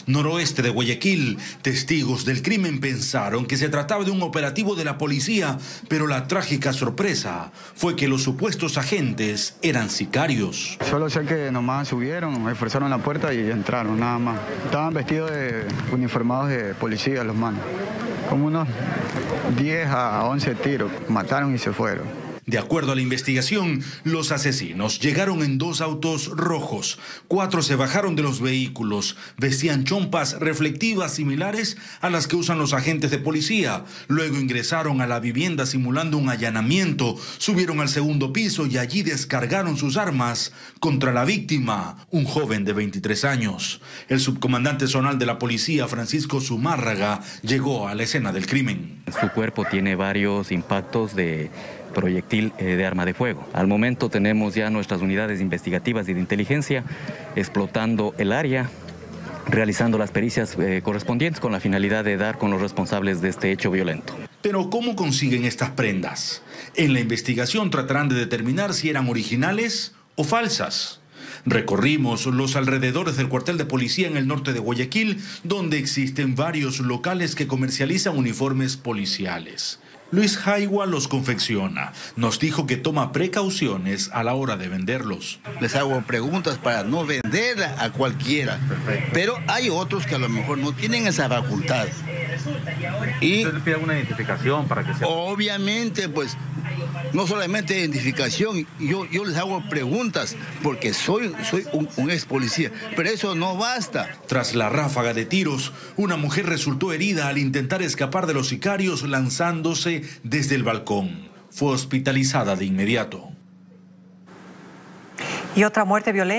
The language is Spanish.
noroeste de Guayaquil. Testigos del crimen pensaron que se trataba de un operativo de la policía, pero la trágica sorpresa fue que los supuestos agentes eran sicarios. Solo sé que nomás subieron, esforzaron la puerta y entraron, nada más. Estaban vestidos de uniformados de policía los manos. Como unos 10 a 11 tiros, mataron y se fueron. De acuerdo a la investigación, los asesinos llegaron en 2 autos rojos. 4 se bajaron de los vehículos. Vestían chompas reflectivas similares a las que usan los agentes de policía. Luego ingresaron a la vivienda simulando un allanamiento. Subieron al 2º piso y allí descargaron sus armas contra la víctima, un joven de 23 años. El subcomandante zonal de la policía, Francisco Zumárraga, llegó a la escena del crimen. Su cuerpo tiene varios impactos de proyectil de arma de fuego. Al momento tenemos ya nuestras unidades investigativas y de inteligencia explotando el área, realizando las pericias correspondientes con la finalidad de dar con los responsables de este hecho violento. Pero ¿cómo consiguen estas prendas? En la investigación tratarán de determinar si eran originales o falsas. Recorrimos los alrededores del cuartel de policía en el norte de Guayaquil, donde existen varios locales que comercializan uniformes policiales. Luis Jaigua los confecciona. Nos dijo que toma precauciones a la hora de venderlos. Les hago preguntas para no vender a cualquiera. Perfecto. Pero hay otros que a lo mejor no tienen esa facultad. Y ¿usted le pide alguna identificación para que sea? Obviamente, pues, no solamente identificación, yo les hago preguntas porque soy un ex policía, pero eso no basta. Tras la ráfaga de tiros, una mujer resultó herida al intentar escapar de los sicarios lanzándose desde el balcón. Fue hospitalizada de inmediato. Y otra muerte violenta.